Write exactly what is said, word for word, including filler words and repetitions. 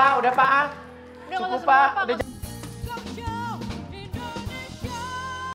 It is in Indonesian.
Pak, udah Pak. Udah nggak Cukup usah Pak, semua, Pak. udah